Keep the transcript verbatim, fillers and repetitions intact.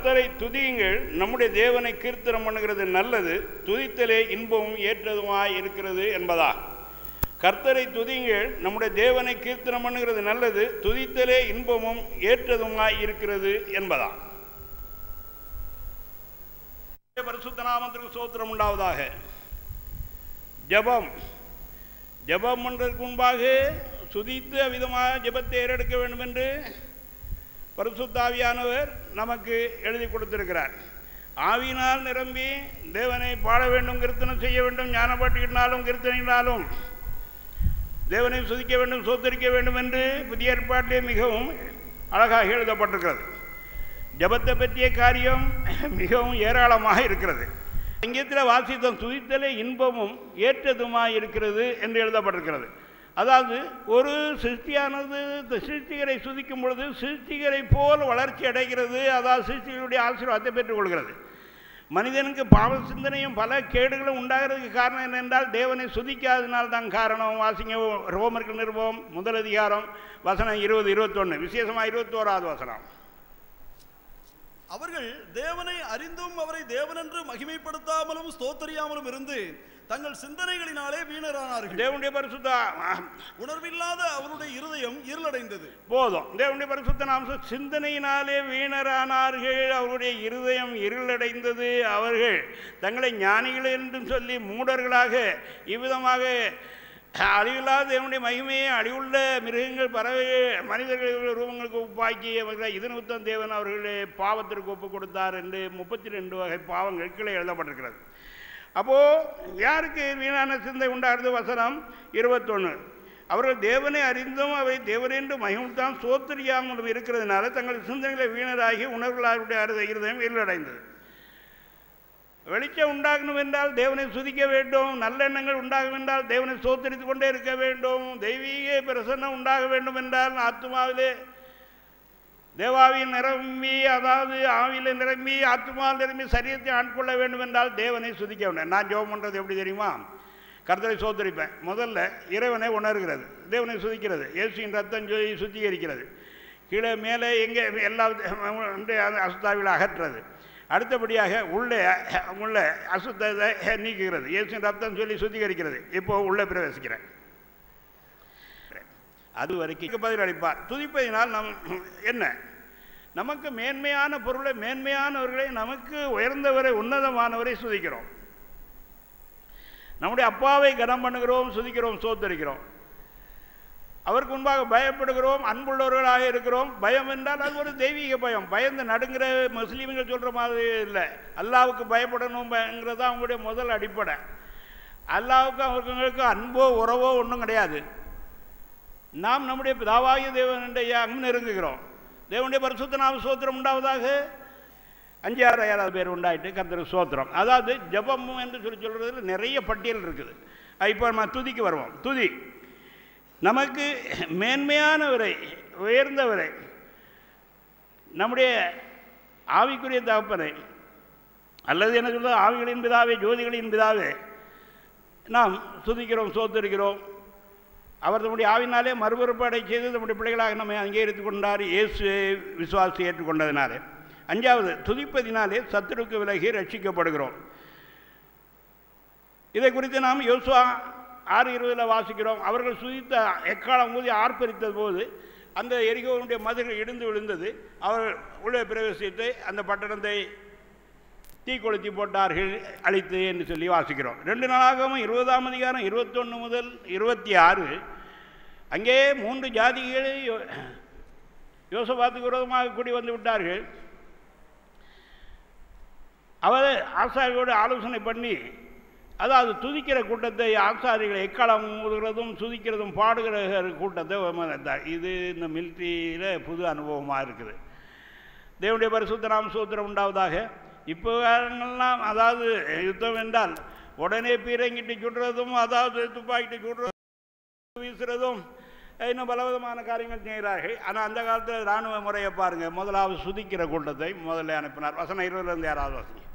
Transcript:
கர்த்தரை துதியுங்கள், நம்முடைய தேவனை கீர்த்தனம் பண்ணுகிறது நல்லது, துதித்தலே இன்பமும் ஏற்றதுமாய் இருக்கிறது என்பதா. கர்த்தரை துதியுங்கள், நம்முடைய தேவனை கீர்த்தனம் பண்ணுகிறது நல்லது, துதித்தலே இன்பமும் ஏற்றதுமாய் இருக்கிறது என்பதா. பரிசுத்த நாமத்திற்கு ஸ்தோத்திரம் உண்டாவதாக. ஜபம் ஜபம் பண்ணுறதுக்கு முன்பாக சுதித்து அவ்விதமாக ஜபத்தை ஏறெடுக்க வேண்டும் என்று பரிசுத்த ஆவியானவர் நமக்கு எழுதி கொடுத்திருக்கிறார். ஆவியினால் நிரம்பி தேவனை பாட வேண்டும், கீர்த்தனம் செய்ய வேண்டும், ஞானப்பாட்டினாலும் கீர்த்தனையினாலும் தேவனை சுதிக்க வேண்டும், சோத்தரிக்க வேண்டும் என்று புதிய ஏற்பாட்டிலே மிகவும் அழகாக எழுதப்பட்டிருக்கிறது. ஜபத்தை பற்றிய காரியம் மிகவும் ஏராளமாக இருக்கிறது. இங்கத்தில் வாசித்தம் துதித்தலே இன்பமும் ஏற்றதுமாய் இருக்கிறது என்று எழுதப்பட்டிருக்கிறது. அதாவது ஒரு சிருஷ்டியானது சிருஷ்டிகரை சுதிக்கும் பொழுது சிருஷ்டிகரை போல் வளர்ச்சி அடைகிறது. அதாவது சிருஷ்டிகளுடைய ஆசீர்வாதத்தை பெற்றுக்கொள்கிறது. மனிதனுக்கு பாவ சிந்தனையும் பல கேடுகளும் உண்டாகிறதுக்கு காரணம் என்னென்றால் தேவனை சுதிக்காதனால் தான் காரணம். வாசிங்க ரோமர்கள் நிருபம் முதல் அதிகாரம் வசனம் இருபது இருபத்தொன்று, விசேஷமாக இருபத்தோராவது வசனம். அவர்கள் தேவனை அறிந்தும் அவரை தேவனென்று மகிமைப்படுத்தாமலும் ஸ்தோத்தரியாமலும் இருந்து தங்கள் சிந்தனைகளினாலே வீணரானார்கள். தேவனுடைய பரிசுத்த உணர்வில்லாத அவருடைய இருதயம் இருளடைந்தது. போதும். தேவனுடைய பரிசுத்த நாம சிந்தனையினாலே வீணரானார்கள், அவருடைய இருதயம் இருளடைந்தது. அவர்கள் தங்களை ஞானிகள் என்று சொல்லி மூடர்களாக இவ்விதமாக அழிவில்லாத தேவனுடைய மகிமையை அழிவுள்ள மிருகங்கள், பறவைகள், மனிதர்கள் ரூபங்களுக்கு ஒப்பாக்கி அவர்கள் இது நிமித்தம் தேவன் அவர்களை பாவத்திற்கு ஒப்பு கொடுத்தார் என்று முப்பத்தி ரெண்டு வகை பாவங்கள் கீழே எழுதப்பட்டிருக்கிறது. அப்போது யாருக்கு வீணான சிந்தை உண்டாகிறது? வசனம் இருபத்தொன்று. அவர்கள் தேவனை அறிந்தும் அவை தேவனென்று மகிழ்ந்தான் சோத்தரியாமலும் இருக்கிறதுனால தங்கள் சிந்தனைகளை வீணராகி உணர்வுகளுடைய இருதயம் இருளடைந்தது. வெளிச்சம் உண்டாகணும் என்றால் தேவனை சுதிக்க வேண்டும். நல்லெண்ணங்கள் உண்டாகும் என்றால் தேவனை சோத்தரித்து கொண்டே இருக்க வேண்டும். தெய்வீக பிரசன்னம் உண்டாக வேண்டும் என்றால் ஆத்மாவிலே தேவாவியில் நிரம்பி, அதாவது ஆவியில் நிரம்பி ஆத்மாவில் நிரம்பி சரீரத்தை ஆட்கொள்ள வேண்டும் என்றால் தேவனை சுதிக்க வேண்டும். நான் ஜெபம் பண்ணுறது எப்படி தெரியுமா? கர்த்தரை சோத்தரிப்பேன். முதல்ல இறைவனை உணர்கிறது, தேவனை சுதிக்கிறது, இயேசுவின் ரத்தம் சொல்லி சுத்திகரிக்கிறது, கீழே மேலே எங்கே எல்லா அசுத்தாவியில் அகற்றுறது, அடுத்தபடியாக உள்ளே உள்ள அசுத்தத்தை நீக்குகிறது, இயேசுவின் ரத்தம் சொல்லி சுத்திகரிக்கிறது. இப்போ உள்ளே பிரவேசிக்கிறேன். அது வரைக்கும் பதில் அளிப்பார். துதிப்பதினால் நம் என்ன நமக்கு மேன்மையான பொருளை, மேன்மையானவர்களை, நமக்கு உயர்ந்தவரை, உன்னதமானவரை சுதிக்கிறோம். நம்முடைய அப்பாவை கனம் பண்ணுகிறோம், சுதிக்கிறோம், சோத்தரிக்கிறோம். அவருக்கு முன்பாக பயப்படுகிறோம், அன்புள்ளவர்களாக இருக்கிறோம். பயம் என்றால் அது ஒரு தெய்வீக பயம். பயந்து நடுங்கிற முஸ்லீம்கள் சொல்கிற மாதிரி இல்லை. அல்லாவுக்கு பயப்படணுங்கிறது தான் அவங்களுடைய முதல் அடிப்படை. அல்லாவுக்கு அவர்களுக்கு அன்போ உறவோ ஒன்றும் கிடையாது. நாம் நம்முடைய பிதாவாகிய தேவனுடைய அங்கு நெருங்குகிறோம். தேவனுடைய பரிசுத்த நாம சோத்திரம் உண்டாவதாக. அஞ்சு ஆறு ஏழாவது பேர் உண்டாயிட்டு கர்த்தருக்கு சோத்திரம். அதாவது ஜபம் என்று சொல்லி சொல்கிறதுல நிறைய பட்டியல் இருக்குது. இப்போ நம்ம துதிக்கு வருவோம். துதி நமக்கு மேன்மையானவரை, உயர்ந்தவரை, நம்முடைய ஆவிக்குரிய தகப்பனை, அல்லது என்ன சொல்வது ஆவிகளின் பிதாவே, ஜோதிகளின் பிதாவே நாம் துதிக்கிறோம், சோத்தரிக்கிறோம். அவர் நம்முடைய ஆவினாலே மறுபிறப்படை செய்து நம்முடைய பிள்ளைகளாக நம்மை அங்கீகரித்து கொண்டார், இயேசு விசுவாசி ஏற்றுக்கொண்டதினாலே. அஞ்சாவது, துதிப்பதினாலே சத்துருக்கு விலகி ரட்சிக்கப்படுகிறோம். இதை குறித்து நாம் யோசுவா ஆறு இருபதில் வாசிக்கிறோம். அவர்கள் சுதித்த எக்காலம் ஊதி ஆர்ப்பரித்த போது அந்த எரிகோனுடைய மதில்கள் இடிந்து விழுந்தது. அவர் உள்ளே பிரவேசித்து அந்த பட்டணத்தை தீ கொளுத்தி போட்டார்கள், அழித்து என்று சொல்லி வாசிக்கிறோம். ரெண்டு நாளாகவும் இருபதாம் அதிகாரம் இருபத்தொன்று முதல் இருபத்தி ஆறு அங்கே மூன்று ஜாதிகளை யோசபாத்துக்கு விரோதமாக கூடி வந்து விட்டார்கள். அவர் ஆசாரியோடு ஆலோசனை பண்ணி, அதாவது துதிக்கிற கூட்டத்தை, ஆசாரிகளை எக்காலம் ஊதுகிறதும் சுதிக்கிறதும் பாடுகிற கூட்டத்தை, இது இந்த மிலிட்ரியில் புது அனுபவமாக இருக்குது. தேவனுடைய பரிசுத்த நாம சோத்திரம் உண்டாவதாக. இப்போ காரணங்கள்லாம் அதாவது யுத்தம் என்றால் உடனே பீரங்கிட்டு சுடுறதும், அதாவது துப்பாக்கிட்டு சுடுறதும், வீசுறதும், இன்னும் பலவிதமான காரியங்கள் செய்கிறார்கள். ஆனால் அந்த காலத்தில் இராணுவ முறையை பாருங்கள். முதலாவது சுதிக்கிற கூட்டத்தை முதல்ல அனுப்பினார். வசனம் இருபதுலேருந்து யாராவது வசனம்